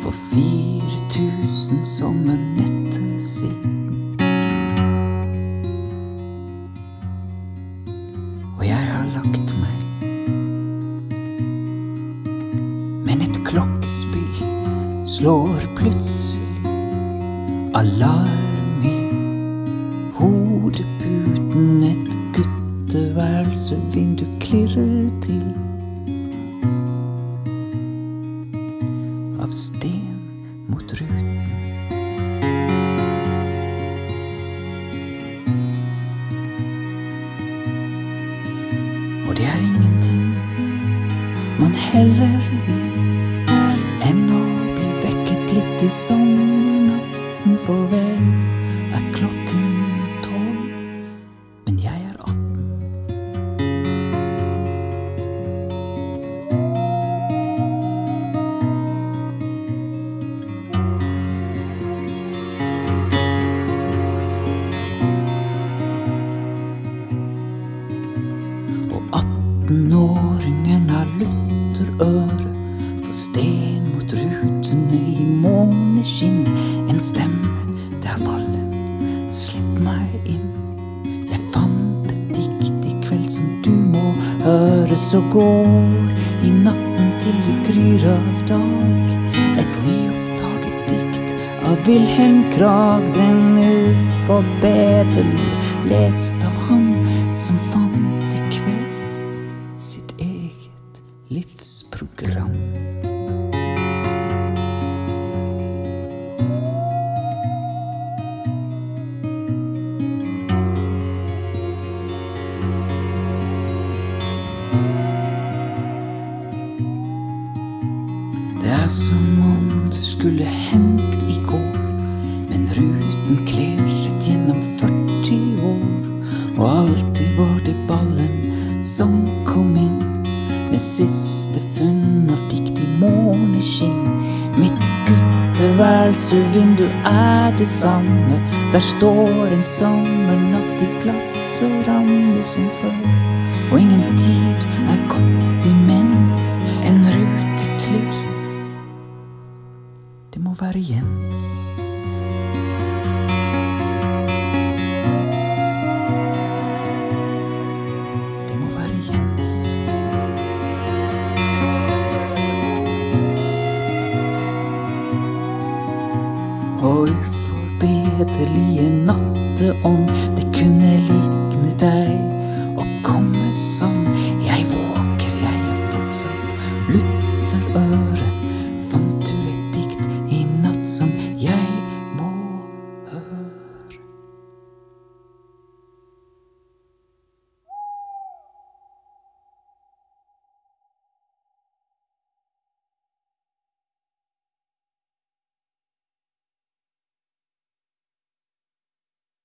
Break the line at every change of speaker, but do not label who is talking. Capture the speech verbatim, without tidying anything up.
for fire tusen sommernetter siden. Og jeg har lagt meg, men et klokkespill slår plutselig alarm i hodeputen. Et gutteværelse vindu klirrer til av sten mot ruten. Og det er ingenting man heller vil enn å bli vekket litt i sommernatten. For vel er klokken tolv, men jeg er atten. Og attenåringen har lutterøre for sten mot rutene i måneskinn. En stemme, det er vallen, slipp meg inn. Jeg fant et dikt i kveld som du må høre, så går i natten til det gryr av dag. Et nyoppdaget dikt av Wilhelm Krag, den uforbederlige, lest av han som fant i kveld sitt eget livsprogram. Det er som om det skulle hendt i går, men ruten klirret gjennom førti år. Og alltid var det vallen som kom inn med siste funn av dikt i måneskinn. Mitt gutteværelsevindu er det samme, der står en sommernatt i glass og ramme som før. Og ingen tid er gått imens en rute klirr. Det må være Jens. Det må være Jens. Og uforbederlige natteånd, det kunne ligne deg